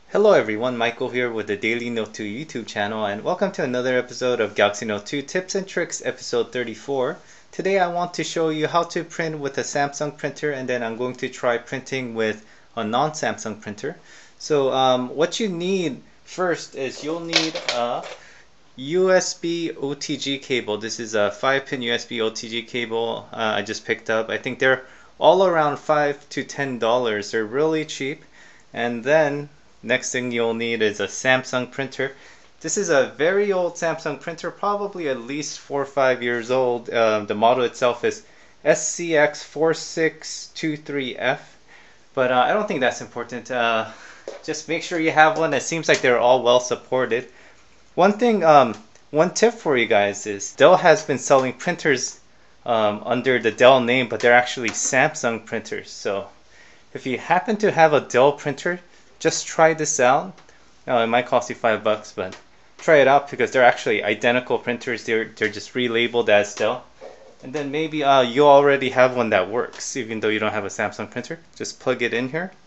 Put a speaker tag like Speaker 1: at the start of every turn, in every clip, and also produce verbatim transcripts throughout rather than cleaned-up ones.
Speaker 1: Hello everyone, Michael here with the Daily Note two YouTube channel, and welcome to another episode of Galaxy Note two Tips and Tricks episode thirty-four. Today I want to show you how to print with a Samsung printer, and then I'm going to try printing with a non-Samsung printer. So um, what you need first is you'll need a U S B O T G cable. This is a five pin U S B O T G cable uh, I just picked up. I think they're all around five to ten dollars. They're really cheap. And then next thing you'll need is a Samsung printer. This is a very old Samsung printer, probably at least four or five years old. Uh, the model itself is S C X four six two three F, but uh, I don't think that's important. Uh, just make sure you have one. It seems like they're all well supported. One thing, um, one tip for you guys is Dell has been selling printers um, under the Dell name, but they're actually Samsung printers. So if you happen to have a Dell printer, just try this out. Oh, it might cost you five bucks, but try it out because they're actually identical printers. They're they're just relabeled as Dell. And then maybe uh, you already have one that works, even though you don't have a Samsung printer. Just plug it in here.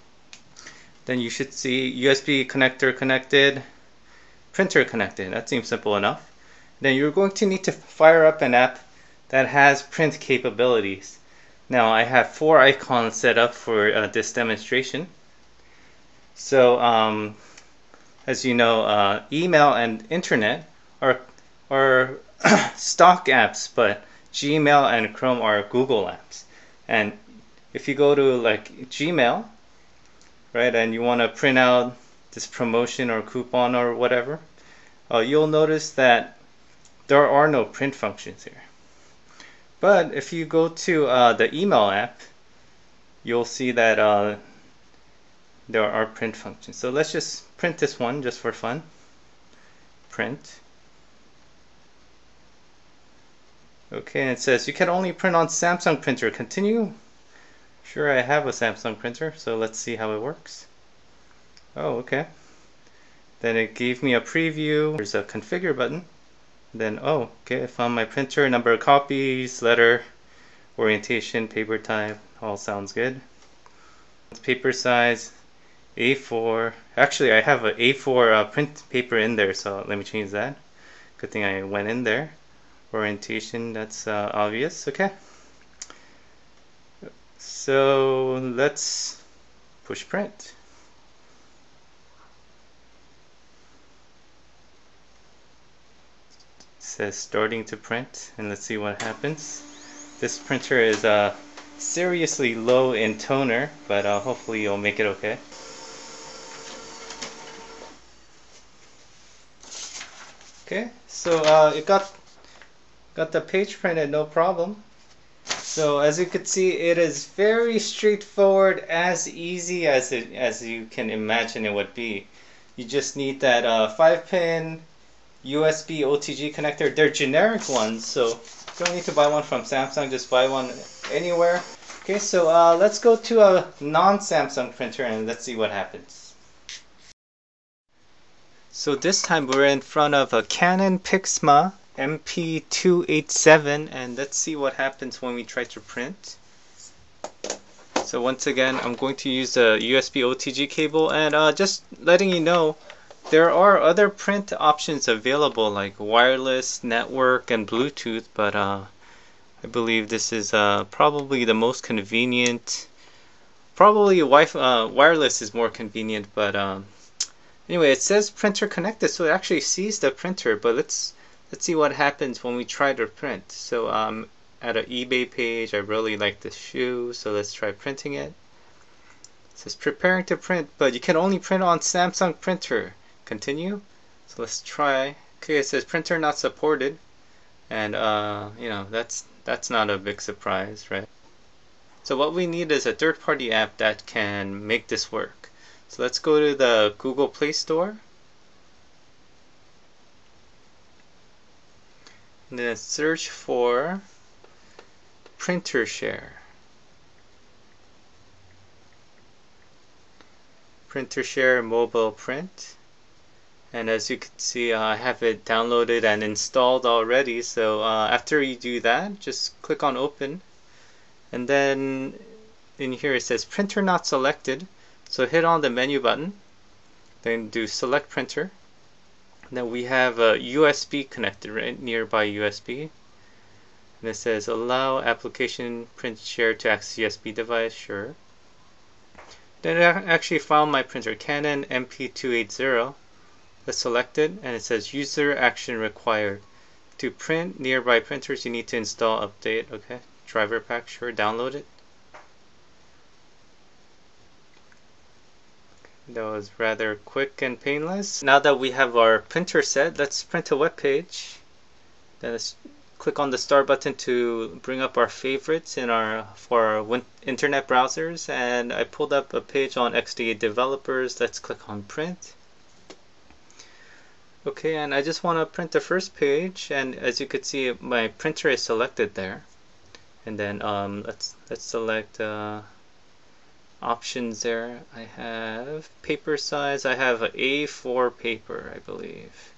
Speaker 1: Then you should see U S B connector connected, printer connected. That seems simple enough. Then you're going to need to fire up an app that has print capabilities. Now I have four icons set up for uh, this demonstration. So, um, as you know, uh, email and internet are, are stock apps, but Gmail and Chrome are Google apps. And if you go to like Gmail, right, and you want to print out this promotion or coupon or whatever, uh, you'll notice that there are no print functions here. But if you go to uh, the email app, you'll see that uh, there are print functions. So let's just print this one just for fun. Print. Okay, and it says you can only print on Samsung printer. Continue. Sure, I have a Samsung printer, so let's see how it works. Oh, okay. Then it gave me a preview. There's a configure button. Then, oh, okay, I found my printer, number of copies, letter, orientation, paper type, all sounds good. Paper size, A four. Actually, I have an A four uh, print paper in there, so let me change that. Good thing I went in there. Orientation, that's uh, obvious. Okay. So let's push print. It says starting to print, and let's see what happens. This printer is uh, seriously low in toner, but uh, hopefully you'll make it okay. Okay, so uh, it got got the page printed, no problem. So as you can see, it is very straightforward, as easy as it as you can imagine it would be. You just need that uh, five pin U S B O T G connector. They're generic ones, so you don't need to buy one from Samsung. Just buy one anywhere. Okay, so uh, let's go to a non-Samsung printer and let's see what happens. So this time we're in front of a Canon Pixma M P two eighty-seven, and let's see what happens when we try to print. So once again, I'm going to use the U S B O T G cable, and uh, just letting you know, there are other print options available like wireless, network, and Bluetooth, but uh, I believe this is uh, probably the most convenient. Probably Wi-Fi, uh, wireless is more convenient, but um, anyway, it says printer connected, so it actually sees the printer. But let's let's see what happens when we try to print. So um, at an eBay page, I really like this shoe, so let's try printing it. It says preparing to print, but you can only print on Samsung printer. Continue. So let's try. Okay, it says printer not supported, and uh, you know that's that's not a big surprise, right? So what we need is a third-party app that can make this work. So let's go to the Google Play Store, and then search for printer share. Printer share mobile print. And as you can see, uh, I have it downloaded and installed already. So uh, after you do that, just click on open, and then in here it says printer not selected. So hit on the menu button, Then do select printer. Then we have a U S B connected, right? Nearby U S B. And it says allow application print share to access U S B device. Sure. Then I actually found my printer, Canon M P two eighty. Let's select it, and it says user action required. To print nearby printers, you need to install update. Okay, driver pack, sure, download it. That was rather quick and painless. Now that we have our printer set, let's print a web page. Then let's click on the start button to bring up our favorites in our for our internet browsers. And I pulled up a page on X D A developers. Let's click on print. Okay, and I just want to print the first page, and as you could see, my printer is selected there. And then um, let's let's select uh, options there. I have paper size. I have an A four paper, I believe.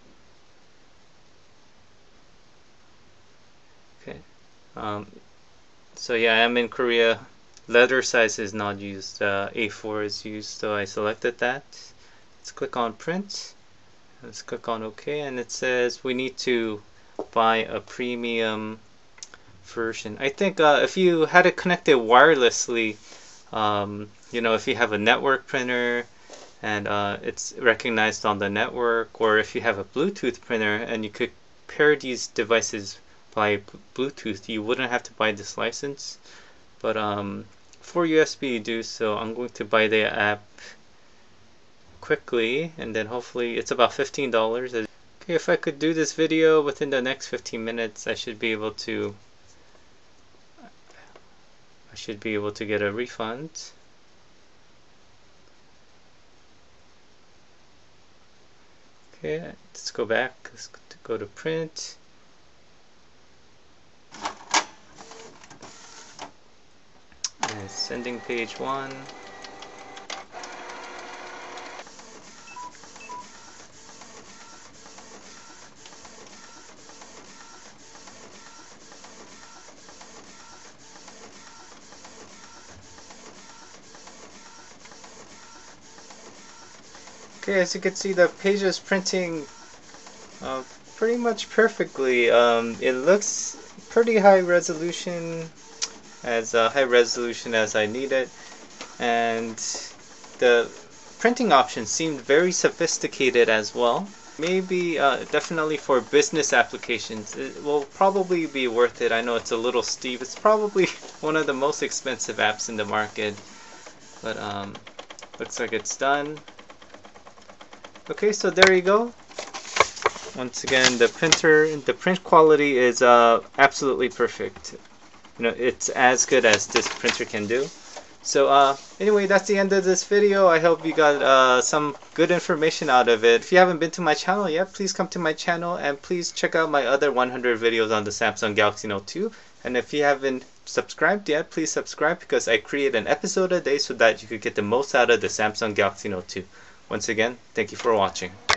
Speaker 1: Okay. Um, so yeah, I'm in Korea. Letter size is not used. Uh, A four is used, so I selected that. Let's click on print. Let's click on OK, and it says we need to buy a premium version. I think uh, if you had it connected wirelessly, um, you know, if you have a network printer and uh, it's recognized on the network, or if you have a Bluetooth printer and you could pair these devices by Bluetooth, you wouldn't have to buy this license. But um, for U S B you do, so I'm going to buy the app quickly, and then hopefully it's about fifteen dollars. Okay, if I could do this video within the next fifteen minutes, I should be able to I should be able to get a refund. Okay, let's go back. Let's go to print. And sending page one. Okay, as you can see, the page is printing uh, pretty much perfectly. Um, it looks pretty high resolution, as uh, high resolution as I need it, and the printing options seemed very sophisticated as well. Maybe uh, definitely for business applications, it will probably be worth it. I know it's a little steep. It's probably one of the most expensive apps in the market, but um, looks like it's done. Okay, so there you go. Once again, the printer, the print quality is uh, absolutely perfect. You know, it's as good as this printer can do. So uh, anyway, that's the end of this video. I hope you got uh, some good information out of it. If you haven't been to my channel yet, please come to my channel, and please check out my other one hundred videos on the Samsung Galaxy Note two. And if you haven't subscribed yet, please subscribe, because I create an episode a day so that you could get the most out of the Samsung Galaxy Note two. Once again, thank you for watching.